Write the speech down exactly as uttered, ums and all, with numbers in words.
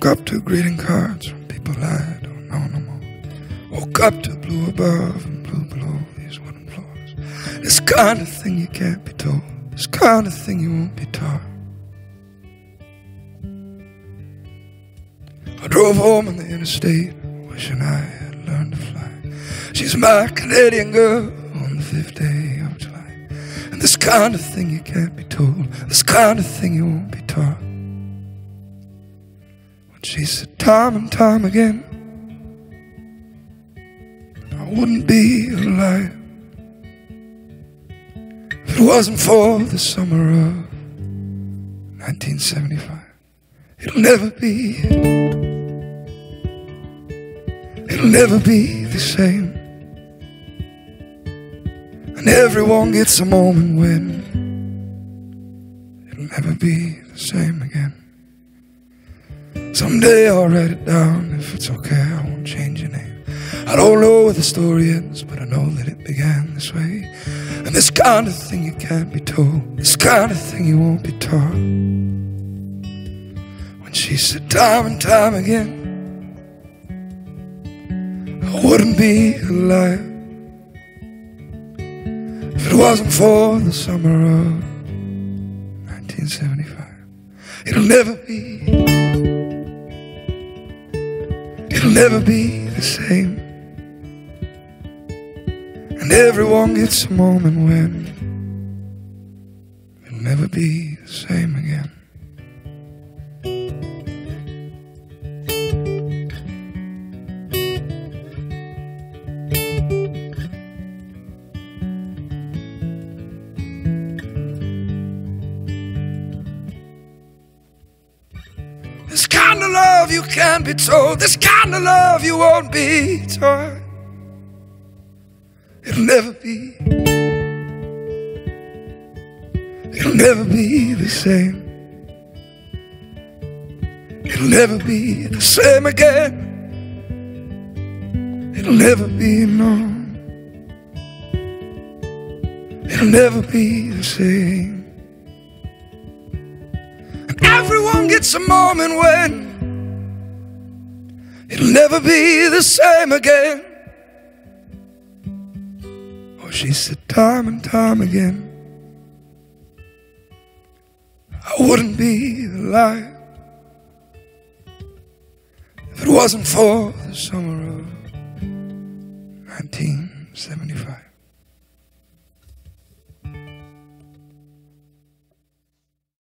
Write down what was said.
Woke up to greeting cards from people I don't know no more. Woke up to blue above and blue below these wooden floors. This kind of thing you can't be told. This kind of thing you won't be taught. I drove home on the interstate, wishing I had learned to fly. She's my Canadian girl on the fifth day of July. And this kind of thing you can't be told. This kind of thing you won't be taught. When she said time and time again, I wouldn't be alive if it wasn't for the summer of nineteen seventy-five. It'll never be, it'll never be the same. And everyone gets a moment when it'll never be the same again. Someday I'll write it down. If it's okay, I won't change your name. I don't know where the story ends, but I know that it began this way. And this kind of thing you can't be told. This kind of thing you won't be taught. When she said time and time again, I wouldn't be alive if it wasn't for the summer of nineteen seventy-five. It'll never be, it'll never be the same. And everyone gets a moment when it'll never be the same again. This kind of love you can't be told. This kind of love you won't be taught. It'll never be, it'll never be the same. It'll never be the same again. It'll never be known. It'll never be the same. And everyone gets a moment when it'll never be the same again. She said time and time again, I wouldn't be alive if it wasn't for the summer of nineteen seventy-five.